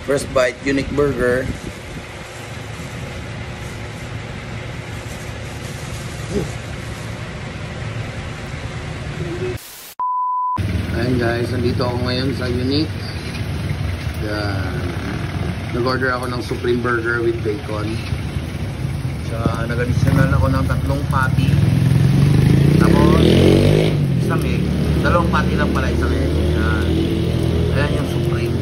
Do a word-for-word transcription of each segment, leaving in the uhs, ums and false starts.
First Bite Unique Burger. Ayan guys, nandito ako ngayon sa Unique. Nag-order ako ng Supreme Burger with bacon. So, nag-additional ako ng tatlong patty. Tapos, isang egg. Dalawang patty lang pala, isang egg. Ayan, ayan yung Supreme.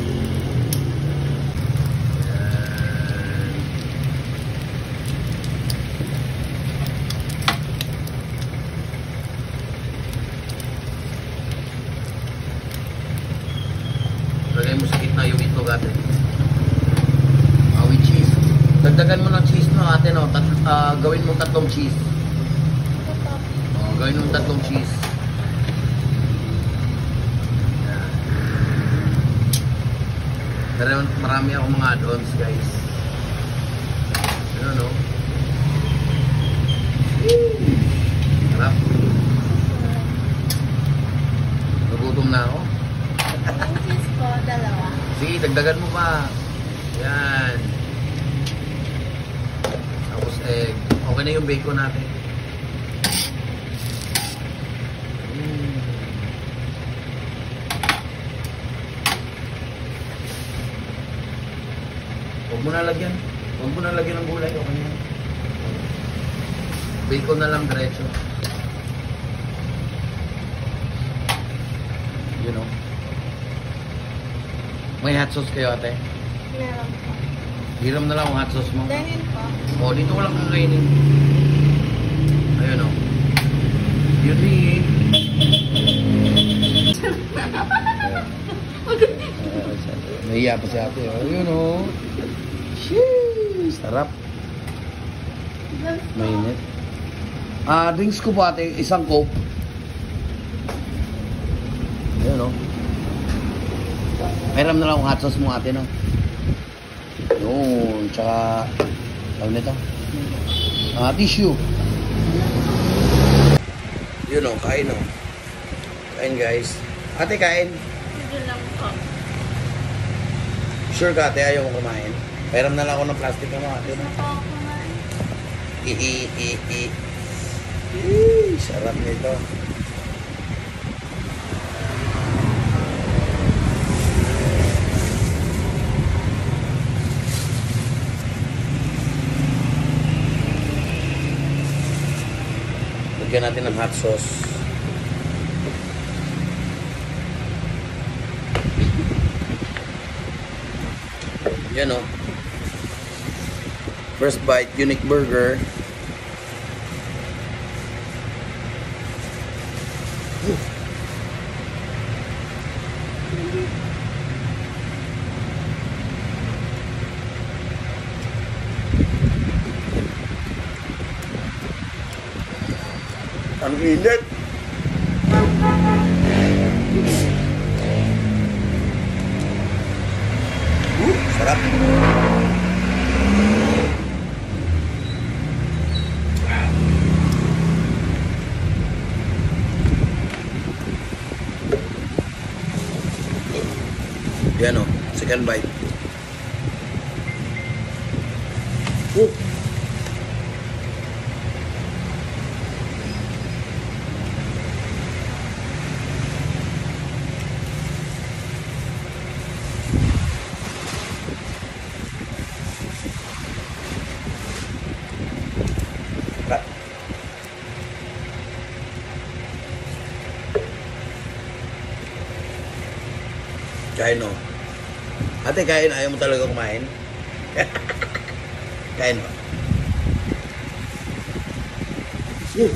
Lagay mo sa gitna yung itlog ate. Uh, with cheese. Dagdagan mo ng cheese no ate no. Tat uh, gawin mo tatlong cheese. Oh, gawin mo tatlong cheese. Yan. Pero marami akong mga add-ons guys. Ano no? Harap. Nagutom na ako. Yung cheese ko, dalawa. Sige, dagdagan mo pa. Yan. Tapos egg. Okay na yung bacon natin. Mm. Huwag mo na lagyan. Huwag mo na lagyan ng gulay. Okay na. Bacon na lang diretso. You know. May hot sauce kayo ate? Meron po. Hiram na lang ang hot sauce mo. Ganyan po. O, dito ko lang kakainin. Ayun o. Beauty. Nahiya pa si ate. Ayun o. Sheesh. Sarap. Mainit. Ah, drinks ko po ate. Isang Coke. Ayun o. Mayroon na lang akong hot sauce mo ate, no? Yun, tsaka tawag nito ah, tissue. Yun o, kain o. Kain guys. Ate, kain. Hindi lang po. Sure ka ate, ayaw mo kumain? Mayroon na lang ako ng plastic mo ate, no? Gusto po ako kumain. Ihi, ihi. Ihi, sarap nito. Lagyan natin ng hot sauce. Yan o. First Bite Unique Burger. Ang init. Uh, sarap. Yan o, second bite. Uh. Kain o. Ate, kain. Ayaw mo talaga kumain? Kain o. Uh.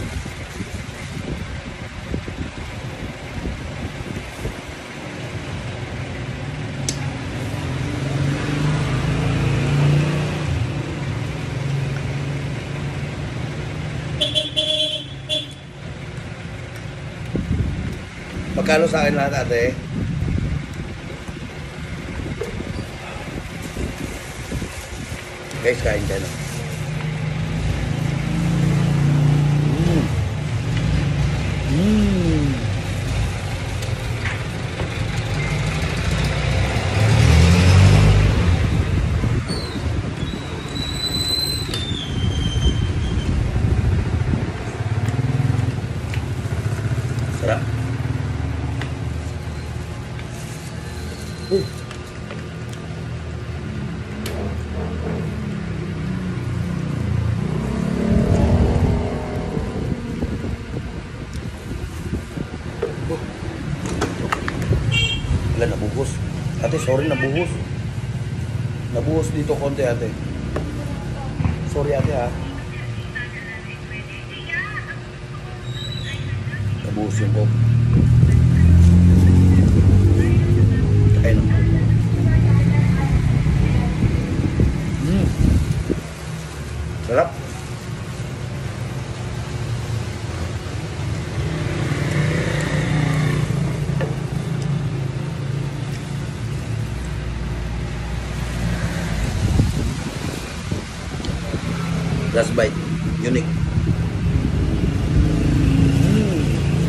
Magkano sa akin lahat ate? Guys, kain dyan. Mmm. Mmm. Ate, sorry, nabuhos. Nabuhos dito konti, ate. Sorry, ate, ha. Nabuhos yung coke. Ayun. Mm. Sarap. Last bite. Unique. Mm.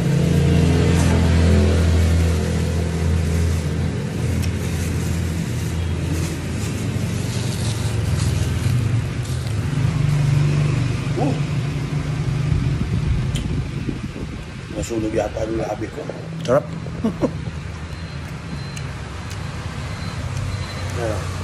Uh. Nasunog yata ang labi ko. Sarap. Yeah.